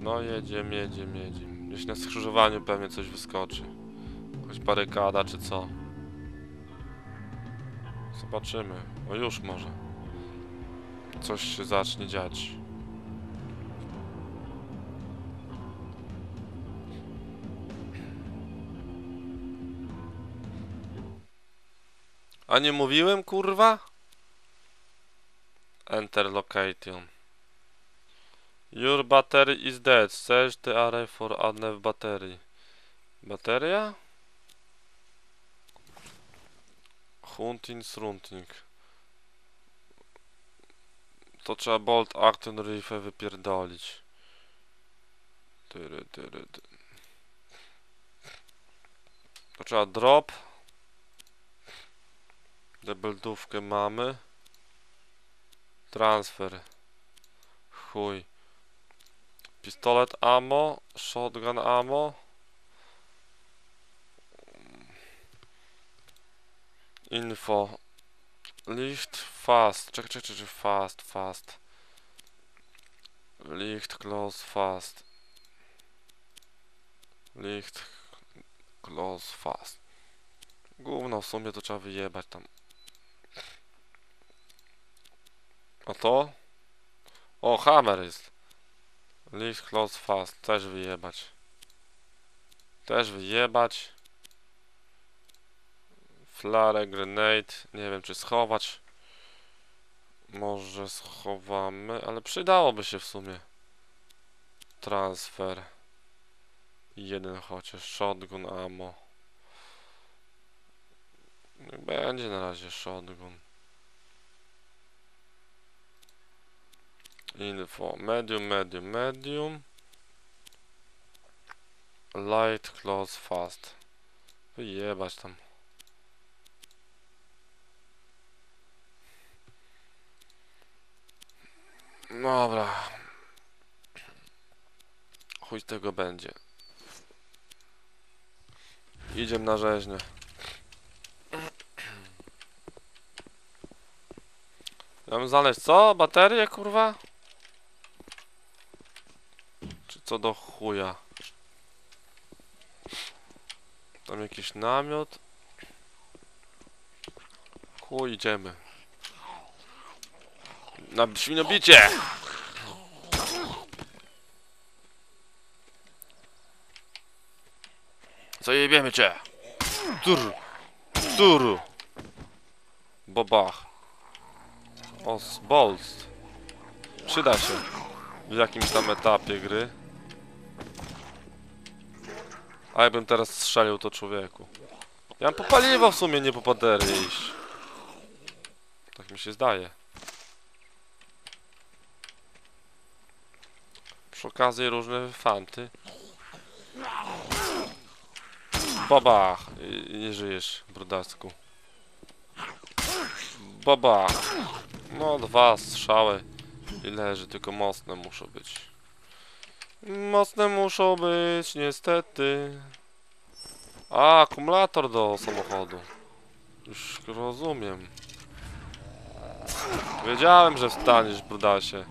No jedziemy, jedziemy, jedziemy. Gdzieś na skrzyżowaniu pewnie coś wyskoczy. Jakaś barykada czy co. Zobaczymy. O już może. Coś się zacznie dziać. A nie mówiłem, kurwa? Enter location. Your battery is dead. Search the area for another battery. Bateria? Hunting, srunting. To trzeba bolt action rifle wypierdolić. To trzeba drop. Debeldówkę mamy. Transfer. Chuj. Pistolet ammo. Shotgun ammo. Info. Lift fast. Czekaj, fast. Licht close fast. Licht close fast. Gówno, w sumie to trzeba wyjebać tam. A to? O, hammer jest. Lift close fast. Też wyjebać. Też wyjebać. Flare, grenade. Nie wiem, czy schować. Może schowamy, ale przydałoby się w sumie. Transfer. Jeden chociaż. Shotgun ammo. Niech będzie na razie shotgun. Info. Medium. Light, close, fast. Wyjebać tam. Dobra. Chuj z tego będzie. Idziemy na rzeźnię. Ja bym znaleźć co? Baterię, kurwa? Czy co do chuja? Tam jakiś namiot. Chuj, idziemy. Na świnobicie! Zajebiemy cię! Tur! Bobach. Bolt. Przyda się w jakimś tam etapie gry. A jakbym teraz strzelił, to człowieku. Ja mam po paliwo w sumie, nie po baterię iść. Tak mi się zdaje. Przy okazji różne fanty. Babach! I nie żyjesz, brudasku. Babach! No, 2 strzały. I leży, tylko mocne muszą być. Mocne muszą być, niestety. A, akumulator do samochodu. Już rozumiem. Wiedziałem, że wstaniesz, brudasie.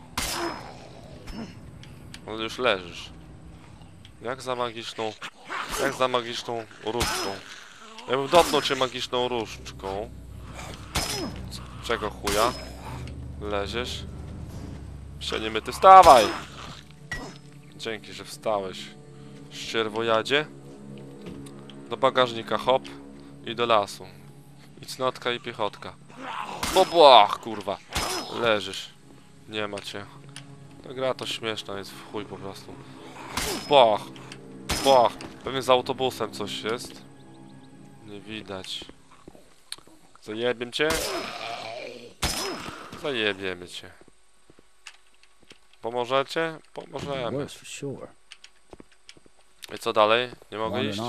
Ale już leżysz. Jak za magiczną różdżką. Ja bym dotknął cię magiczną różdżką. Czego chuja? Leziesz? Się ty wstawaj! Dzięki, że wstałeś. Ścierwojadzie. Do bagażnika hop. I do lasu. I cnotka i piechotka. Bobłach, kurwa. Leżysz. Nie ma cię. Ta gra to śmieszna jest w chuj po prostu. Bach. Pewnie za autobusem coś jest. Nie widać. Zajebiemy cię. Zajebiemy cię. Pomożecie? Pomożemy. I co dalej? Nie mogę iść?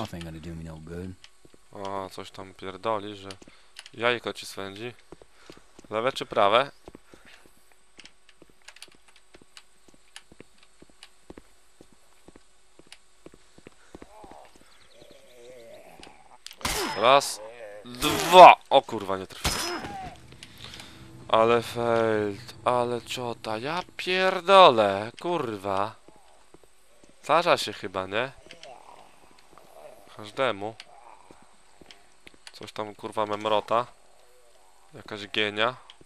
O, coś tam pierdoli, że jajko ci swędzi. Lewe czy prawe? Raz, 2. O kurwa, nie trafiłem. Ale failed, ale ciota, ja pierdolę, kurwa. Zdarza się chyba, nie? Każdemu. Coś tam kurwa memrota. Jakaś gienia.